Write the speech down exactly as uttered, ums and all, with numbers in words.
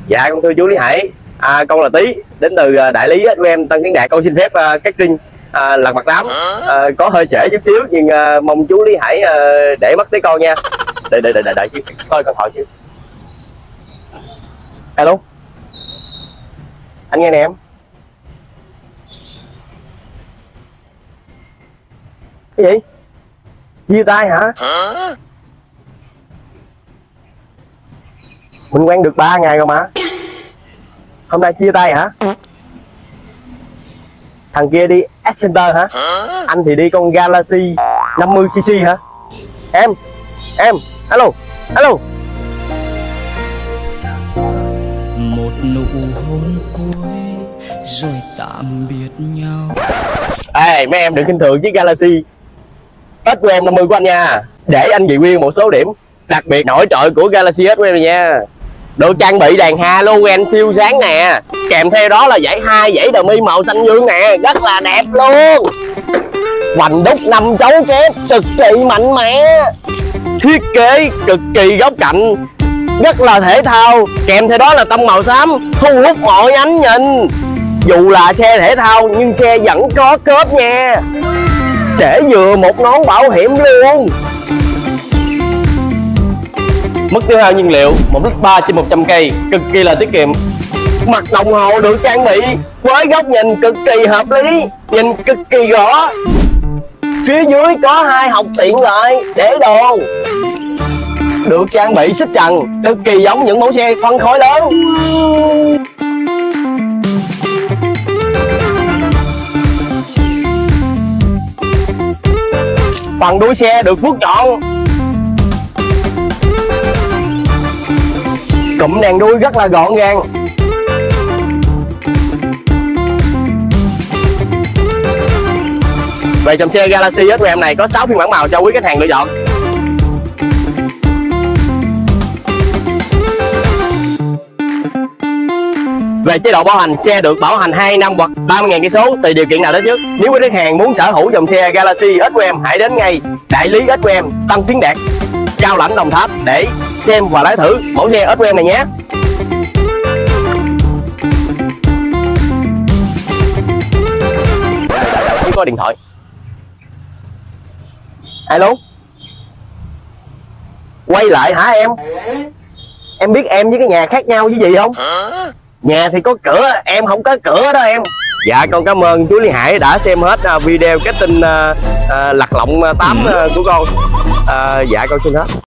Dạ con thưa chú Lý Hải, à, con là Tý, đến từ đại lý của em Tân Tiến Đạt. Con xin phép uh, cutting uh, lật mặt tám, uh, có hơi trễ chút xíu nhưng uh, mong chú Lý Hải uh, để mất tới con nha. Đợi đợi đợi đợi, đợi xíu, coi con hỏi xíu. Alo, anh nghe nè em. Cái gì? Chia tay hả? Mình quen được ba ngày rồi mà. Hôm nay chia tay hả? Thằng kia đi Ascenter hả? Anh thì đi con Galaxy năm mươi xê xê hả? Em, em, alo, alo. Một nụ hôn cuối rồi tạm biệt nhau. Ê, mấy em đừng khinh thường chiếc Galaxy ét của em năm mươi của anh nha. Để anh review một số điểm đặc biệt nổi trội của Galaxy ét của em này nha. Được trang bị đèn halogen siêu sáng nè, kèm theo đó là dãy hai dãy đờ mi màu xanh dương nè, rất là đẹp luôn. Hoành đúc năm chấu kép cực kỳ mạnh mẽ, thiết kế cực kỳ góc cạnh, rất là thể thao, kèm theo đó là tông màu xám thu hút mọi ánh nhìn. Dù là xe thể thao nhưng xe vẫn có cớp nha, để vừa một nón bảo hiểm luôn. Mức tiêu hao nhiên liệu một lít ba trên một trăm cây, cực kỳ là tiết kiệm. Mặt đồng hồ được trang bị với góc nhìn cực kỳ hợp lý, nhìn cực kỳ rõ. Phía dưới có hai hộc tiện lợi để đồ, được trang bị xích trần, cực kỳ giống những mẫu xe phân khối lớn. Phần đuôi xe được vuốt tròn, cụm đèn đuôi rất là gọn gàng. Về dòng xe Galaxy ét của em này có sáu phiên bản màu cho quý khách hàng lựa chọn. Về chế độ bảo hành, xe được bảo hành hai năm hoặc ba mươi nghìn cây số tùy điều kiện nào đó trước. Nếu quý khách hàng muốn sở hữu dòng xe Galaxy ét của em, hãy đến ngay đại lý ét của em Tân Tiến Đạt, Cao Lãnh, Đồng Tháp để xem và lái thử mẫu xe ét của em này nhé. Chỉ có điện thoại. Alo, quay lại hả em? Em biết em với cái nhà khác nhau với gì không? Nhà thì có cửa, em không có cửa đó em. Dạ con cảm ơn chú Lý Hải đã xem hết video cutting uh, uh, lật lọng tám uh, của con. uh, Dạ con xin hết.